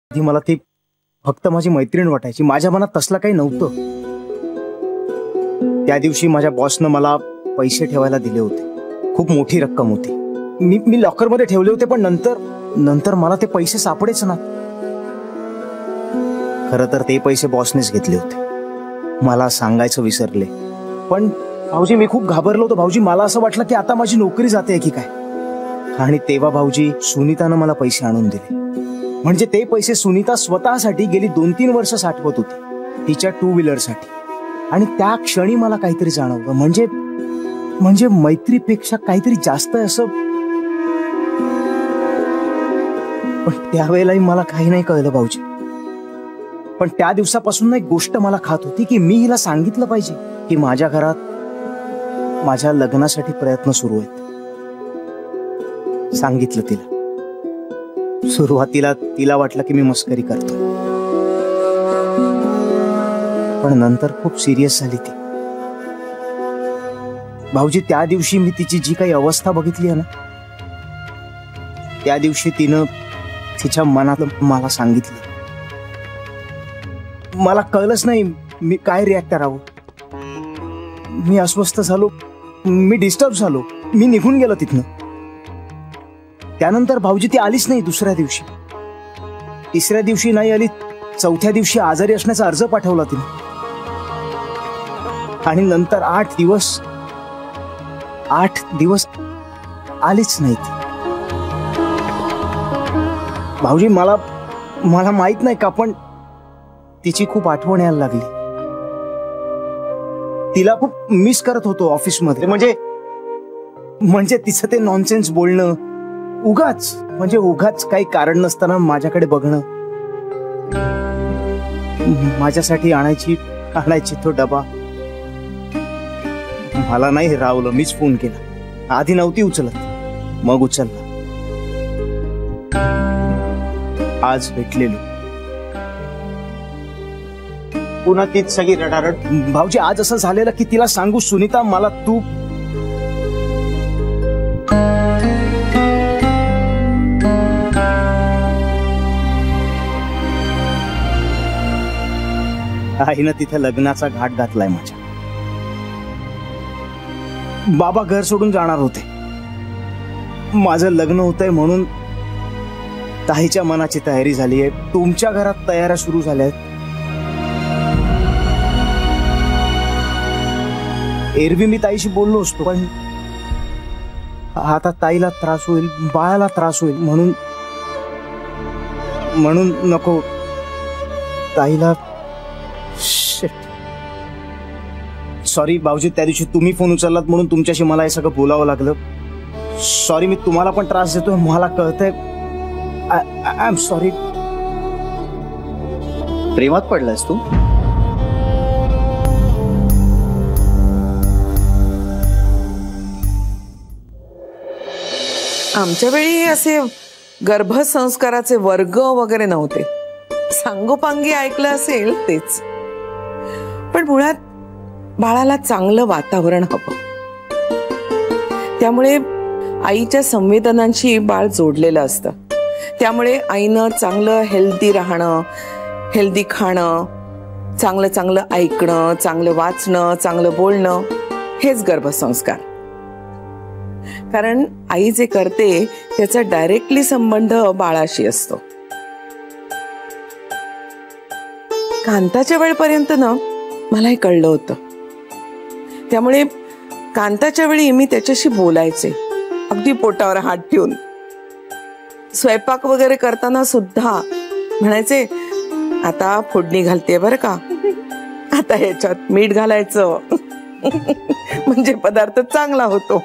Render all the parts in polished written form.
आधी मला ती फक्त माझी मैत्रीण वाटायची, माझ्या मनात तसलं काही नव्हतं. त्या दिवशी माझ्या बॉसनं मला पैसे ठेवायला दिले होते, खूप मोठी रक्कम होती. मी लॉकरमध्ये ठेवले होते, पण नंतर मला ते पैसे सापडेच ना. खरं तर ते पैसे बॉसनेच घेतले होते, मला सांगायचं विसरले. पण भाऊजी मी खूप घाबरलो होतो. भाऊजी मला असं वाटलं की आता माझी नोकरी जाते की काय. आणि तेव्हा भाऊजी सुनीतानं मला पैसे आणून दिले. म्हणजे ते पैसे सुनीता स्वतःसाठी गेली 2-3 वर्ष साठवत होती, तिच्या 2 व्हीलरसाठी. आणि त्या क्षणी मला काहीतरी जाणवलं, म्हणजे मैत्रीपेक्षा काहीतरी जास्त असं. पण त्यावेळेलाही मला काही नाही कळलं भाऊजी. पण त्या दिवसापासून एक गोष्ट मला खात होती की मी हिला सांगितलं पाहिजे की माझ्या घरात माझ्या लग्नासाठी प्रयत्न सुरू आहेत. सांगितलं तिला. सुरुवातीला तिला वाटलं की मी मस्करी करतो, पण नंतर खूप सिरियस झाली ती. भाऊजी त्या दिवशी मी तिची जी काही अवस्था बघितली आहे ना, त्या दिवशी तिनं तिच्या मनात मला सांगितलं. मला कळलंच नाही मी काय रिॲक्ट करावं. मी अस्वस्थ झालो, मी डिस्टर्ब झालो, मी निघून गेलो तिथनं. त्यानंतर भाऊजी ती आलीच नाही. दुसऱ्या दिवशी, तिसऱ्या दिवशी नाही आली, चौथ्या दिवशी आजारी असण्याचा अर्ज पाठवला तिने. आणि नंतर 8 दिवस आलीच नाही ती. भाऊजी मला माहित नाही का, पण तिची खूप आठवण यायला लागली. तिला खूप मिस करत होतो ऑफिसमध्ये. म्हणजे तिचं ते नॉनसेन्स बोलणं, उगाच काही कारण नसताना माझ्याकडे बघणं, माझ्यासाठी आणायची तो डबा. मला नाही रावलं, मीच फोन केला. आधी नव्हती उचलत, मग उचलला. आज भेटलेलो, पुन्हा तीच सगळी रडारड. भाऊजी आज असं झालेलं की तिला सांगू सुनीता मला तू. आईनं तिथे लग्नाचा घाट घातलाय माझ्या. बाबा घर सोडून जाणार होते. माझं लग्न होतंय म्हणून ताईच्या मनाची तयारी झाली आहे. तुमच्या घरात तयाऱ्या सुरू झाल्या आहेत. एरवी मी ताईशी बोललो असतो, पण आता ताईला त्रास होईल, बाळाला त्रास होईल म्हणून नको. ताईला सॉरी भाऊजी, त्या दिवशी तुम्ही फोन उचललात म्हणून तुमच्याशी मला हे सगळं बोलावं लागलं. सॉरी, मी तुम्हाला पण त्रास देतोय, मला कळतंय. I am sorry. प्रेमात पडलायस तू? आमच्या वेळी असे गर्भसंस्काराचे वर्ग वगैरे नव्हते. सांगोपांगी ऐकलं असेल तेच. पण मुळात बाळाला चांगलं वातावरण हवं. त्यामुळे आईच्या संवेदनांशी बाळ जोडलेलं असतं. त्यामुळे आईनं चांगलं हेल्दी राहणं, हेल्दी खाणं, चांगलं ऐकणं, चांगलं वाचणं, चांगलं बोलणं, हेच गर्भसंस्कार. कारण आई जे करते त्याचा डायरेक्टली संबंध बाळाशी असतो. कांताच्या वेळपर्यंत ना मला हे कळलं होतं. त्यामुळे कांताच्या वेळी मी त्याच्याशी बोलायचे, अगदी पोटावर हात ठेवून. स्वयंपाक वगैरे करताना सुद्धा म्हणायचे, आता फोडणी घालते बरं का, आता ह्याच्यात मीठ घालायचं म्हणजे पदार्थ चांगला होतो.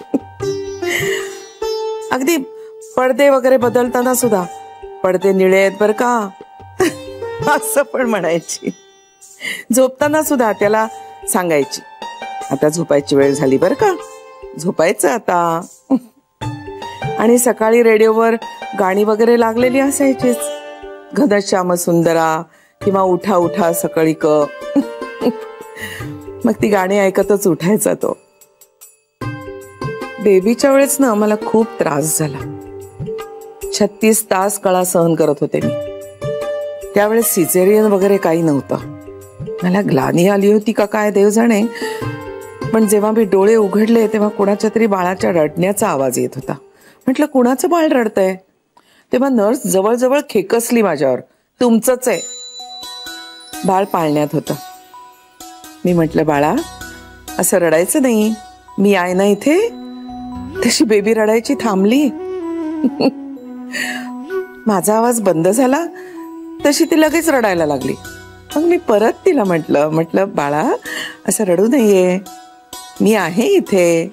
अगदी पडदे वगैरे बदलताना सुद्धा, पडदे निळे आहेत बरं का असं पण म्हणायची. झोपताना सुद्धा त्याला सांगायची, आता झोपायची वेळ झाली बरं का, झोपायचं आता. आणि सकाळी रेडिओवर गाणी वगैरे लागलेली असायचीच, घनश्याम सुंदरा किंवा उठा उठा सकाळी क. मग ती गाणी ऐकतच उठायचा तो. बेबीच्या वेळेस ना मला खूप त्रास झाला. 36 तास कळा सहन करत होते मी. त्यावेळेस सिझेरियन वगैरे काही नव्हतं. मला ग्लानी आली होती का काय देव जाणे, पण जेव्हा मी डोळे उघडले तेव्हा कुणाच्या तरी बाळाच्या रडण्याचा आवाज येत होता. म्हटलं कुणाचं बाळ रडतंय? तेव्हा नर्स जवळजवळ खेकसली माझ्यावर. तुमचंच आहे. बाळ पाळण्यात होतं. मी म्हटलं बाळा असं रडायचं नाही, मी आहे ना इथे. तशी बेबी रडायची थांबली. माझा आवाज बंद झाला तशी ती लगेच रडायला लागली. मग मी परत तिला म्हटलं बाळा असं रडू नये, मी आहे इथे.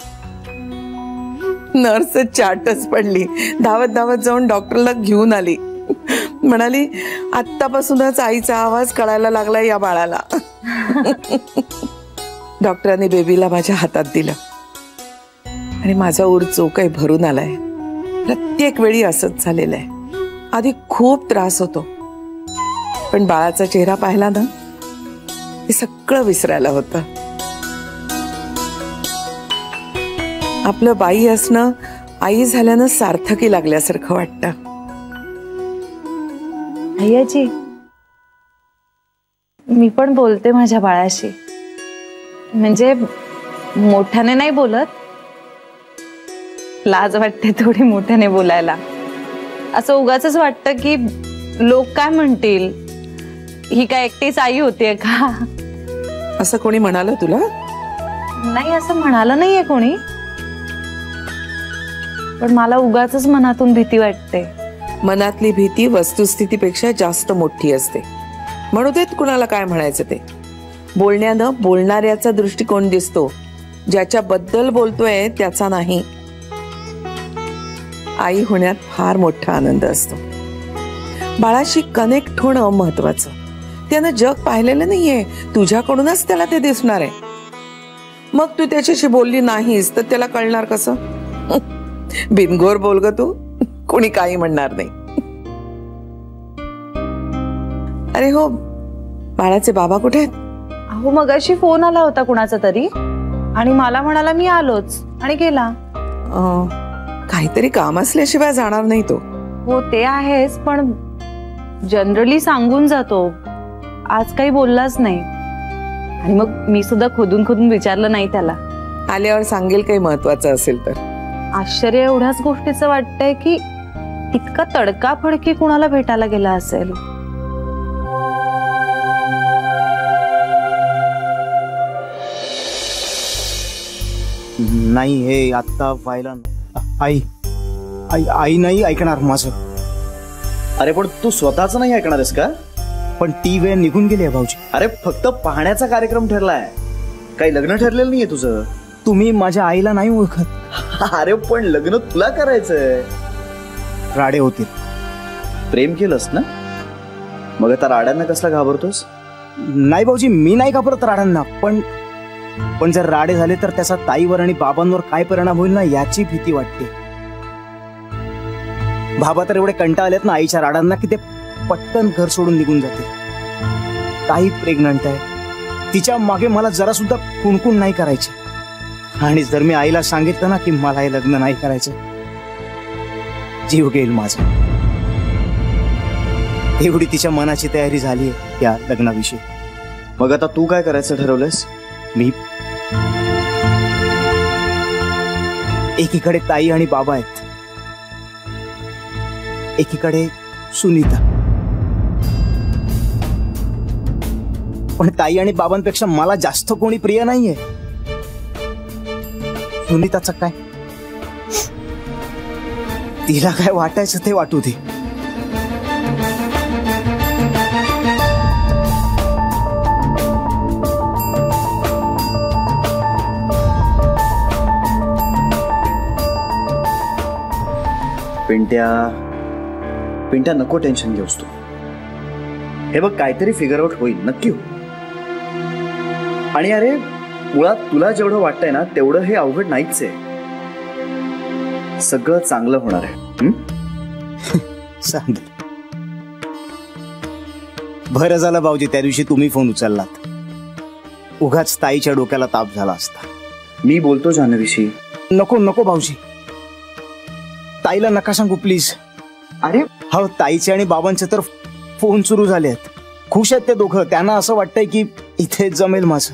नर्स चाटच पडली. धावत धावत जाऊन डॉक्टरला घेऊन आली. म्हणाली आत्तापासूनच आईचा आवाज कळायला लागला या बाळाला. डॉक्टरांनी बेबीला माझ्या हातात दिलं आणि माझा ऊर जो काही भरून आलाय. प्रत्येक वेळी असंच झालेलं आहे. आधी खूप त्रास होतो, पण बाळाचा चेहरा पाहिला ना हे सगळं विसरायला होतं. आपलं बाई असणं आई झाल्यानं सार्थकी लागल्यासारखं वाटतं. भैयाजी, मी पण बोलते माझ्या बाळाशी. म्हणजे मोठ्याने नाही बोलत, लाज वाटते थोडी मोठ्याने बोलायला. असं उगाचच वाटतं की लोक काय म्हणतील, ही काय एकटीच आई होतीये का? असं कोणी म्हणालं तुला? नाही, असं म्हणालं नाहीये कोणी, पण मला उगाचच मनातून भीती वाटते. मनातली भीती वस्तुस्थितीपेक्षा जास्त मोठी असते. म्हणू देत कुणाला काय म्हणायचं ते. बोलण्यानं बोलणाऱ्याचा दृष्टिकोन दिसतो, ज्याच्याबद्दल बोलतोय त्याचा नाही. आई होण्यात फार मोठा आनंद असतो. बाळाशी कनेक्ट होणं महत्वाचं. त्यानं जग पाहिलेलं नाहीये, तुझ्याकडूनच त्याला ते दिसणार आहे. मग तू त्याच्याशी बोलली नाहीस तर त्याला कळणार कसं? बिनगोर बोल ग तू, कोणी काही म्हणणार नाही. अरे हो, बाळाचे बाबा कुठे आहेत? अहो मगाशी फोन आला होता कुणाचा तरी आणि मला म्हणाला मी आलोच आणि गेला. काहीतरी काम असल्याशिवाय जाणार नाही तो. हो ते आहेच, पण जनरली सांगून जातो. आज काही बोललाच नाही आणि मग मी सुद्धा खोदून खोदून विचारलं नाही त्याला. आल्यावर सांगेल काही महत्वाचं असेल तर. आश्चर्य एवढ्याच गोष्टीचं वाटतंय की इतका तडकाफडकी कुणाला भेटायला गेला असेल. नाही, हे आता व्हायला. आई आई आई नाही ऐकणार माझं. अरे पण तू स्वतःच नाही ऐकणार आहेस का? पण ती वेळ निघून गेली आहे भाऊजी. अरे फक्त पाहण्याचा कार्यक्रम ठरलाय, काही लग्न ठरलेलं नाहीये तुझं. तुम्ही माझ्या आईला नाही ओळखत. अरे पण लग्न तुला करायचंय. राडे होतील. प्रेम केलंस ना, मग आता राड्यांना कसला घाबरतोस? नाही भाऊजी, मी नाही घाबरत राडांना, पण जर राडे झाले तर त्याचा ताईवर आणि बाबांवर काय परिणाम होईल ना याची भीती वाटते. बाबा तर एवढे कंटाळलेत ना आईच्या राडांना की ते पटकन घर सोडून निघून जाते. ताई प्रेग्नंट आहे, तिच्या मागे मला जरा सुद्धा कुणकुण नाही करायची. आणि जर मी आईला सांगितलं ना की मला हे लग्न नाही करायचं, जीव घेईल माझा. एवढी तिच्या मनाची तयारी झाली आहे या लग्नाविषयी. मग आता तू काय करायचं ठरवलंस? मी एकीकडे ताई आणि बाबा आहेत, एकीकडे सुनीता. पण ताई आणि बाबांपेक्षा मला जास्त कोणी प्रिय नाहीये. सुनीताचं काय, तिला काय वाटायचं ते वाटू दे. पिंट्या नको टेन्शन घेऊस तू. हे बघ काहीतरी फिगर आउट होईल, नक्की हो. आणि अरे मुळात तुला जेवढं वाटतंय ना तेवढं हे अवघड नाहीच आहे. सगळं चांगलं होणार आहे. सांग. बरं झालं भाऊजी त्या दिवशी तुम्ही फोन उचललात. उगाच ताईच्या डोक्याला ताप झाला असता. मी बोलतो जान्हवीशी. नको नको भाऊजी, ताईला नका सांगू प्लीज. अरे हो, ताईचे आणि बाबांचे तर फोन सुरू झालेत. खुश आहेत ते दोघं. त्यांना असं वाटतंय की इथे जमेल माझं.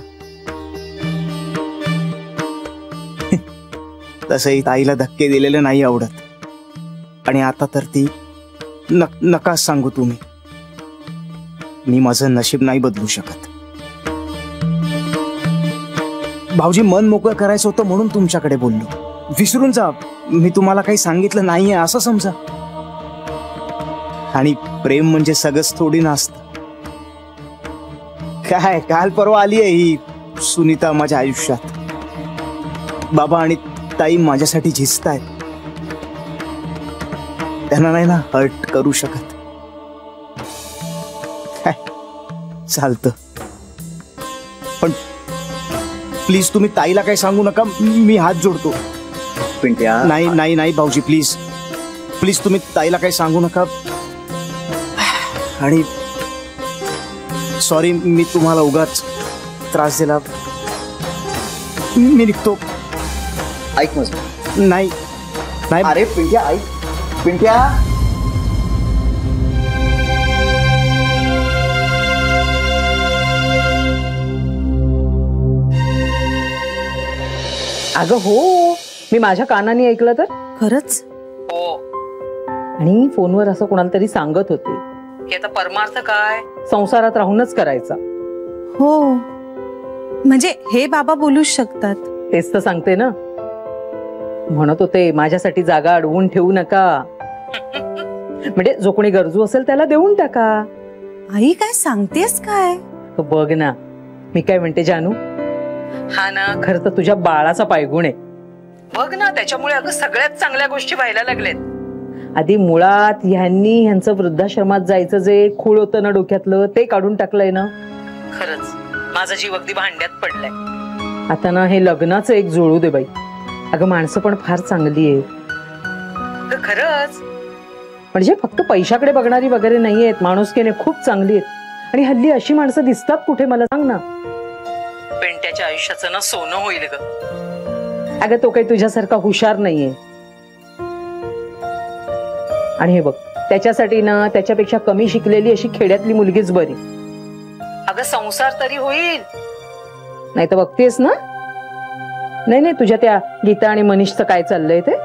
तसंही ताईला धक्के दिलेले नाही आवडत. आणि आता तर ती नका सांगू तुम्ही. मी माझं नशीब नाही बदलू शकत. भाऊजी, मन मोकळं करायचं होतं म्हणून तुमच्याकडे बोललो. विसरून जा, मी तुम्हाला काही सांगितलं नाहीये असं समजा. आणि प्रेम म्हणजे सगळंच थोडी नसतं. काय काल परवा आली आहे ही सुनीता माझ्या आयुष्यात. बाबा आणि ताई माझ्यासाठी झिजतायत. त्यांना नाही ना हर्ट करू शकत. काय चालतं, पण प्लीज तुम्ही ताईला काही सांगू नका. मी हात जोडतो. पिंट्या, नाही नाही नाही भाऊजी, प्लीज प्लीज तुम्ही ताईला काही सांगू नका. आणि सॉरी, मी तुम्हाला उगाच त्रास दिला. मी निघतो. ऐक माझं. नाही नाही. अरे पिंट्या, ऐक. पिंट्या, अगं हो, मी माझ्या कानाने ऐकलं तर. खरंच? हो. आणि फोनवर असं कोणाला तरी सांगत होते की आता परमार्थ काय संसारात राहूनच करायचा. हो, म्हणजे हे बाबा बोलूच शकतात. तेच तर सांगते ना. म्हणत होते माझ्यासाठी जागा अडवून ठेवू नका. म्हणजे जो कोणी गरजू असेल त्याला देऊन टाका. आई काय सांगतेस काय? बघ ना, मी काय म्हणते जानू, हा ना खरं तर तुझ्या बाळाचा पायगुण आहे. बघ ना, त्याच्यामुळे अगं सगळ्यात चांगल्या गोष्टी व्हायला लागल्यात. आधी मुळात ह्यांचं वृद्धाश्रमात जायचं जे खूळ होतं ना डोक्यातलं, ते काढून टाकलंय ना. खरंच माझा जीव अगदी भांड्यात पडलाय. आता ना हे लग्नाचं एक जुळू दे बाई. अगं माणसं पण फार चांगली आहे. खरंच म्हणजे फक्त पैशाकडे बघणारी वगैरे नाहीयेत, माणुसकीने खूप चांगली आहेत. आणि हल्ली अशी माणसं दिसतात कुठे मला सांग ना. पेंट्याच्या आयुष्याचं ना सोनं होईल ग. अगं तो काही तुझ्यासारखा हुशार नाहीये. आणि हे बघ, त्याच्यासाठी ना त्याच्यापेक्षा कमी शिकलेली अशी खेड्यातली मुलगीच बरी. अगं संसार तरी होईल. नाही तर बघतेस ना. नाही नाही, तुझ्या त्या गीता आणि मनीषचं काय चाललंय ते.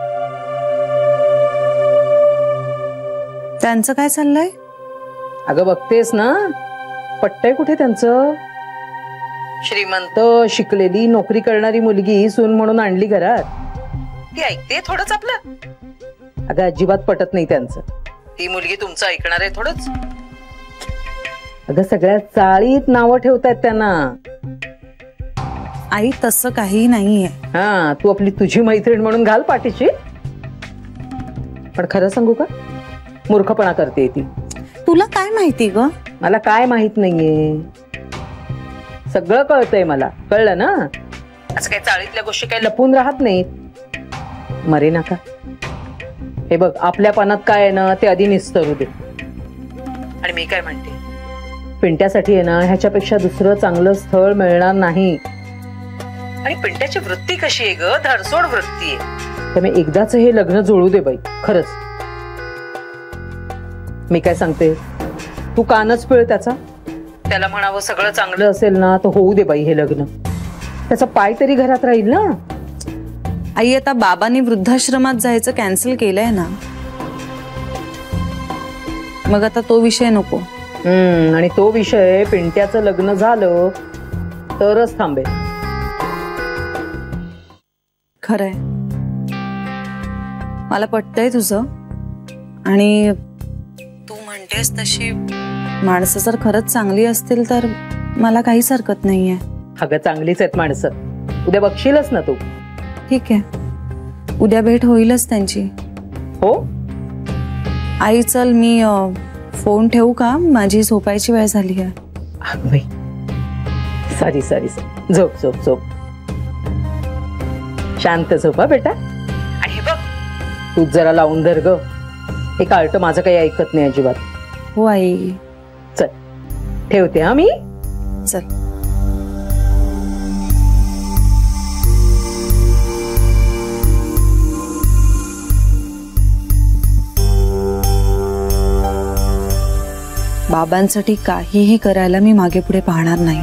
त्यांचं काय चाललंय? अगं बघतेस ना, पट्टय कुठे त्यांचं. श्रीमंत शिकलेली नोकरी करणारी मुलगी सून म्हणून आणली घरात. ती ऐकते थोडंच आपलं. अगं अजिबात पटत नाही त्यांचं. ती मुलगी तुमचं ऐकणार आहे थोडंच. अगं सगळ्या चाळीत नावं ठेवतायत त्यांना. आई तसं काही नाहीये. हा, तू आपली तुझी मैत्रीण म्हणून घाल पाठीशी. पण खरं सांगू का, मूर्खपणा करते ती. तुला काय माहिती ग? मला काय माहित नाहीये, सगळं कळतंय मला. कळलं ना. असं काही चाळीतल्या गोष्टी काही लपून राहत नाहीत. मरे नका. हे बघ, आपल्या पानात काय आहे ना ते आधी निस्तरू दे. आणि मी काय म्हणते, पिंट्यासाठी आहे ना ह्याच्यापेक्षा दुसरं चांगलं स्थळ मिळणार नाही. आणि पिंट्याची वृत्ती कशी आहे ग, धरसोड वृत्ती आहे. त्यामुळे एकदाच हे लग्न जुळू दे बाई. खरंच मी काय सांगते, तू कानच पिळ त्याचा. त्याला म्हणावं सगळं चांगलं असेल ना तर होऊ दे बाई हे लग्न. त्याचा पाय तरी घरात राहील ना. आई आता बाबांनी वृद्धाश्रमात जायचं कॅन्सल केलंय ना, मग आता तो विषय नको. आणि तो विषय पिंट्याचं लग्न झालं तरच थांबेल. खरंय, मला पटतंय तुझं. आणि तू म्हणतेस तशी माणसं जर खरंच चांगली असतील तर मला काहीच हरकत नाहीये. अगं चांगलीच आहेत माणसं. उद्या बघशीलच ना तू. ठीक आहे, उद्या भेट होईलच त्यांची. हो आई चल, मी फोन ठेवू का? माझी झोपायची वेळ झाली आहे. अगं बाई, सॉरी सॉरी. झोप झोप झोप, शांत झोपा बेटा. आणि हे बघ, तू जरा लावून धर ग. हे कार्ट माझं काही ऐकत नाही अजिबात. हो आई. चल ठेवते हा मी. चल. बाबांसाठी काहीही करायला मी मागे पुढे पाहणार नाही.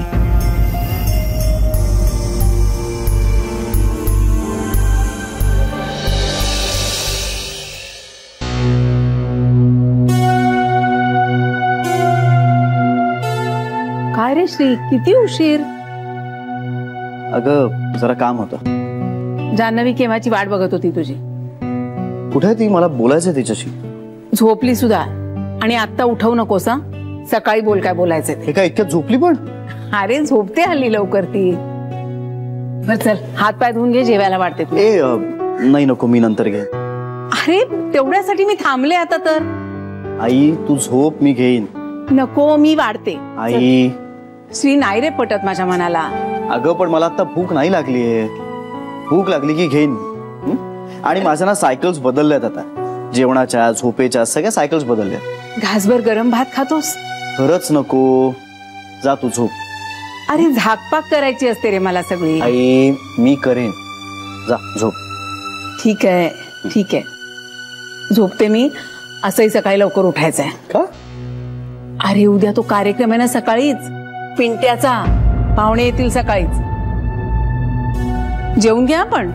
काय रे श्री, किती उशीर? अगं जरा काम होतं. जान्हवी केव्हाची वाट बघत होती तुझी. कुठे ती? मला बोलायचंय तिच्याशी. झोपली सुद्धा. आणि आता उठवू नकोस हा. सकाळी बोल काय बोलायचंय. हे काय इतक्यात झोपली पण? अरे झोपते हल्ली लवकर ती. बर चल, हात पाय धुवून घे, जेवायला वाटते तू. नाही नको, मी नंतर घे. अरे तेवढ्यासाठी मी थांबले आता तर. आई तू झोप, मी घेईन. नको, मी वाढते. आई श्री, नाही रे पटत माझ्या मनाला. अगं पण मला आता भूक नाही लागलीये. भूक लागली की घेईन. आणि माझ्या ना सायकल्स बदलल्यात आता. जेवणाच्या, झोपेच्या सगळ्या सायकल्स बदलल्या. घासभर गरम भात खातोस? खरंच नको. जा तू झोप. अरे झाकपाक करायची असते रे मला सगळी. आई मी करेन. जा झोप. ठीक आहे ठीक आहे, झोपते मी. असंही सकाळी लवकर उठायचंय. का? अरे उद्या तो कार्यक्रम आहे ना सकाळीच, पिंट्याचा. पाहुणे येतील सकाळीच. जेवून घ्या आपण.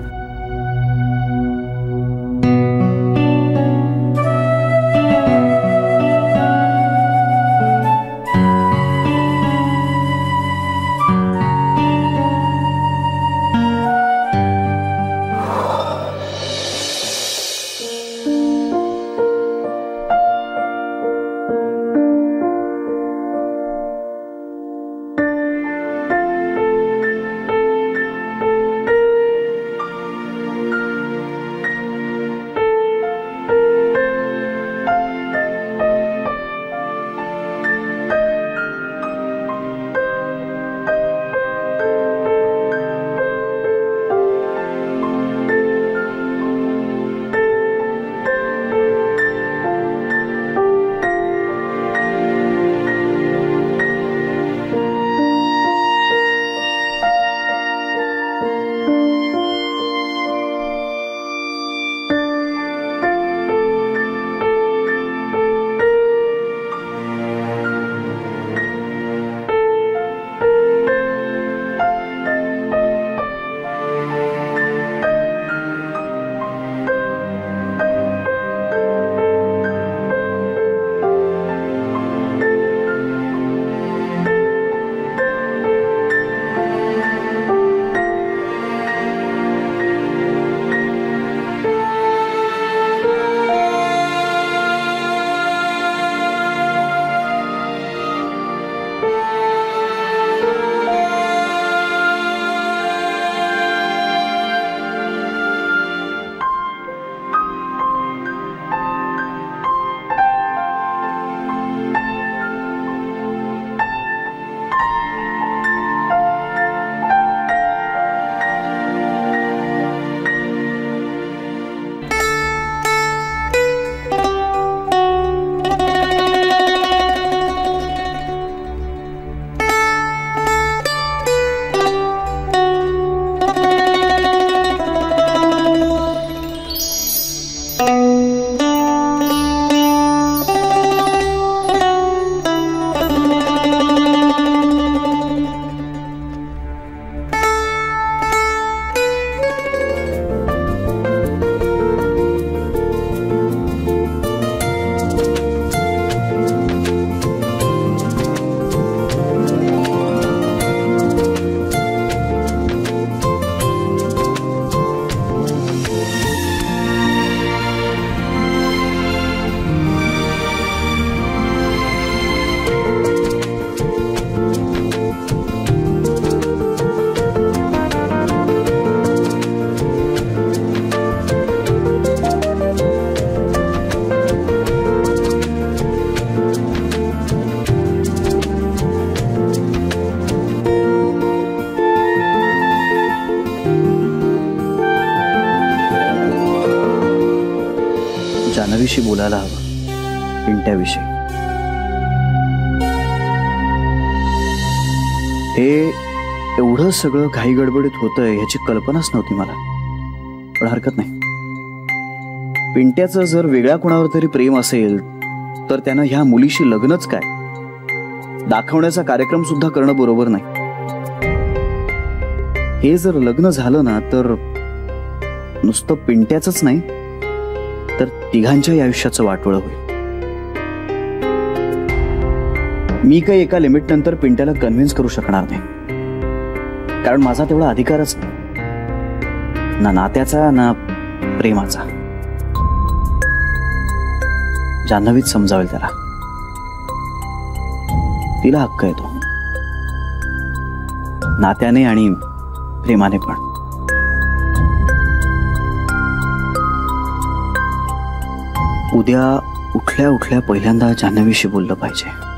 जान्हवीशी बोलायला हवं, पिंट्याविषयी. हे एवढं सगळं घाई गडबडीत होतंय ह्याची कल्पनाच नव्हती मला. पण हरकत नाही. पिंट्याचं जर वेगळ्या कोणावर तरी प्रेम असेल तर त्यानं ह्या मुलीशी लग्नच काय दाखवण्याचा कार्यक्रम सुद्धा करणं बरोबर नाही. हे जर लग्न झालं ना तर नुसतं पिंट्याचंच नाही तर तिघांच्याही आयुष्याचं वाटोळं होईल. मी काही एका लिमिट नंतर पिंट्याला कन्व्हिन्स करू शकणार नाही, कारण माझा तेवढा अधिकारच नाही, ना नात्याचा ना प्रेमाचा. जान्हवीच समजावेल त्याला. तिला हक्क येतो नात्याने आणि प्रेमाने पण. उद्या उठल्या उठल्या पहिल्यांदा जान्हवीशी बोललं पाहिजे.